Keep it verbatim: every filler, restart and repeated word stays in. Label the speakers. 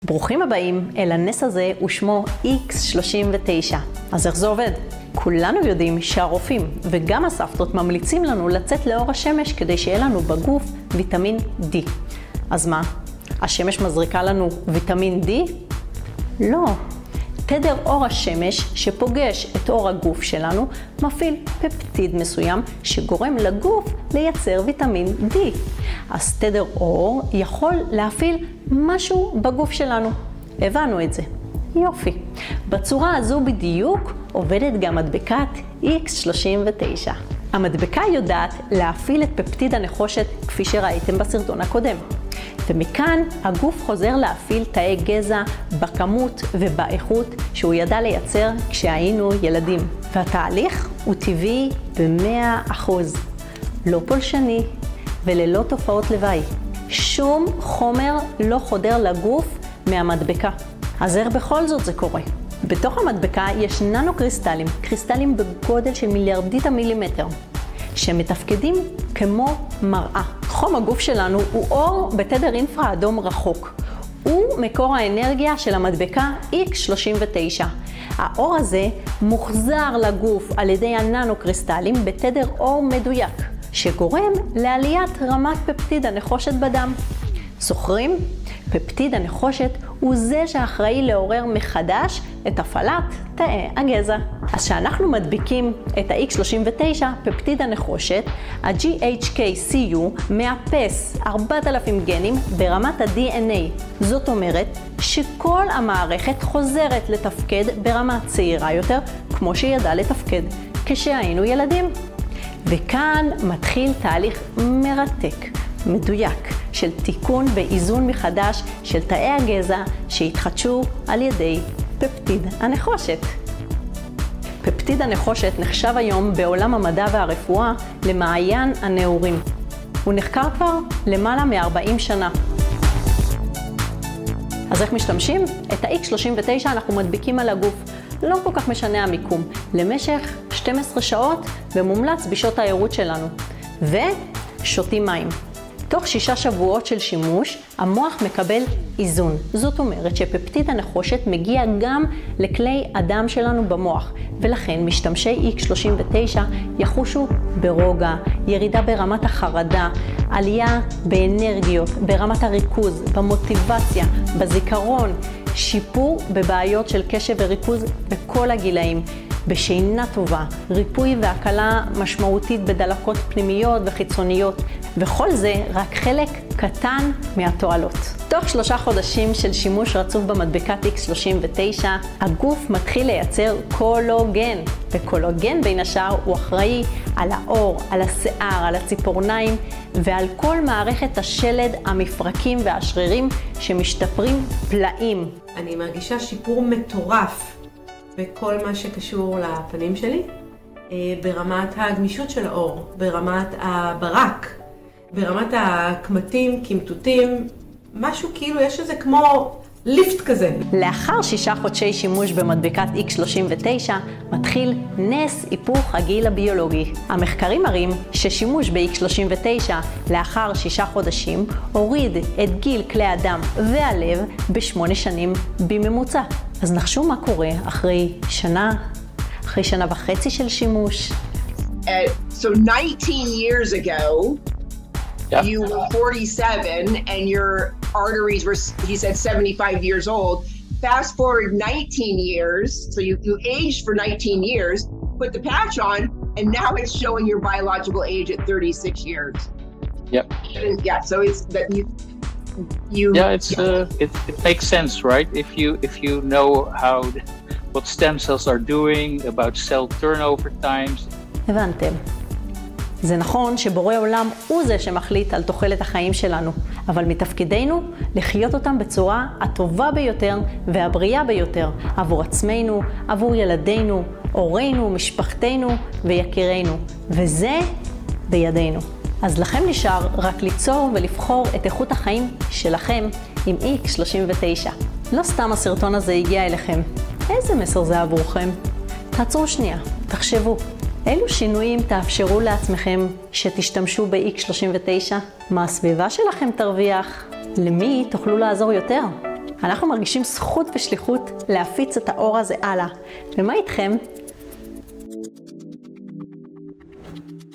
Speaker 1: ברוכים הבאים אל הנס הזה ושמו איקס שלושים ותשע. אז איך זה עובד? כולנו יודעים שהרופאים וגם הסבתות ממליצים לנו לצאת לאור השמש כדי שיהיה לנו בגוף ויטמין די. אז מה? השמש מזריקה לנו ויטמין די? לא. תדר אור השמש שפוגש את אור הגוף שלנו מפעיל פפטיד מסוים שגורם לגוף לייצר ויטמין די. אז תדר אור יכול להפעיל משהו בגוף שלנו. הבנו את זה. יופי. בצורה הזו בדיוק עובדת גם מדבקת איקס שלושים ותשע. המדבקה יודעת להפעיל את פפטיד הנחושת כפי שראיתם בסרטון הקודם. ומכאן הגוף חוזר להפעיל תאי גזע בכמות ובאיכות שהוא ידע לייצר כשהיינו ילדים. והתהליך הוא טבעי ב-מאה אחוז. לא פולשני וללא תופעות לוואי. שום חומר לא חודר לגוף מהמדבקה. אז איך בכל זאת זה קורה? בתוך המדבקה יש ננו קריסטלים, קריסטלים בגודל של מיליארדית המילימטר, שמתפקדים כמו מראה. חום הגוף שלנו הוא אור בתדר אינפרה אדום רחוק. הוא מקור האנרגיה של המדבקה איקס שלושים ותשע. האור הזה מוחזר לגוף על ידי הננו קריסטלים בתדר אור מדויק, שגורם לעליית רמת פפטיד הנחושת בדם. זוכרים? פפטיד הנחושת הוא זה שאחראי לעורר מחדש את הפעלת תאי הגזע. אז כשאנחנו מדביקים את ה-איקס שלושים ותשע, פפטיד הנחושת, ה-ג'י אייץ' קיי סי יו מאפס ארבעת אלפים גנים ברמת ה-די אן איי. זאת אומרת שכל המערכת חוזרת לתפקד ברמה צעירה יותר, כמו שידעה לתפקד כשהיינו ילדים. וכאן מתחיל תהליך מרתק, מדויק, של תיקון ואיזון מחדש של תאי הגזע שהתחדשו על ידי פפטיד הנחושת. פפטיד הנחושת נחשב היום בעולם המדע והרפואה למעיין הנעורים. הוא נחקר כבר למעלה מ-ארבעים שנה. אז איך משתמשים? את ה-איקס שלושים ותשע אנחנו מדביקים על הגוף. לא כל כך משנה המיקום, למשך שתים עשרה שעות ומומלץ בשעות העירות שלנו. ושותים מים. תוך שישה שבועות של שימוש, המוח מקבל איזון. זאת אומרת שפפטיד הנחושת מגיע גם לכלי הדם שלנו במוח, ולכן משתמשי איקס שלושים ותשע יחושו ברוגע, ירידה ברמת החרדה, עלייה באנרגיות, ברמת הריכוז, במוטיבציה, בזיכרון, שיפור בבעיות של קשב וריכוז בכל הגילאים, בשינה טובה, ריפוי והקלה משמעותית בדלקות פנימיות וחיצוניות, וכל זה רק חלק קטן מהתועלות. תוך שלושה חודשים של שימוש רצוף במדבקת איקס שלושים ותשע, הגוף מתחיל לייצר קולוגן, וקולוגן בין השאר הוא אחראי על האור, על השיער, על הציפורניים, ועל כל מערכת השלד, המפרקים והשרירים שמשתפרים פלאים.
Speaker 2: אני מרגישה שיפור מטורף בכל מה שקשור לפנים שלי, ברמת הגמישות של האור, ברמת הברק, ברמת הקמטים, קמטוטים, משהו כאילו יש איזה כמו ליפט כזה.
Speaker 1: לאחר שישה חודשי שימוש במדבקת איקס שלושים ותשע, מתחיל נס היפוך הגיל הביולוגי. המחקרים מראים ששימוש ב-איקס שלושים ותשע לאחר שישה חודשים הוריד את גיל כלי הדם והלב בשמונה שנים בממוצע. אז נחשו מה קורה אחרי שנה, אחרי שנה וחצי של שימוש.
Speaker 3: Uh, so nineteen years ago, yep. You were forty-seven and your arteries were, he said, seventy-five years old. Fast forward nineteen years, so you, you aged for nineteen years, put the patch on, and now it's showing your biological age at thirty-six years.
Speaker 4: Yep.
Speaker 3: And yeah, so it's that you, you.
Speaker 4: Yeah, it's yeah. Uh, it, it makes sense, right? If you if you know how what stem cells are doing, about cell turnover times.
Speaker 1: הבנתם. זה נכון שבורא עולם הוא זה שמחליט על תוחלת החיים שלנו, אבל מתפקידנו לחיות אותם בצורה הטובה ביותר והבריאה ביותר, עבור עצמנו, עבור ילדינו, הורינו, משפחתנו ויקירינו, וזה בידינו. אז לכם נשאר רק ליצור ולבחור את איכות החיים שלכם עם איקס שלושים ותשע. לא סתם הסרטון הזה הגיע אליכם. איזה מסר זה עבורכם? תעצרו שנייה, תחשבו. אילו שינויים תאפשרו לעצמכם שתשתמשו ב-איקס שלושים ותשע? מה הסביבה שלכם תרוויח? למי תוכלו לעזור יותר? אנחנו מרגישים זכות ושליחות להפיץ את האור הזה הלאה. ומה איתכם?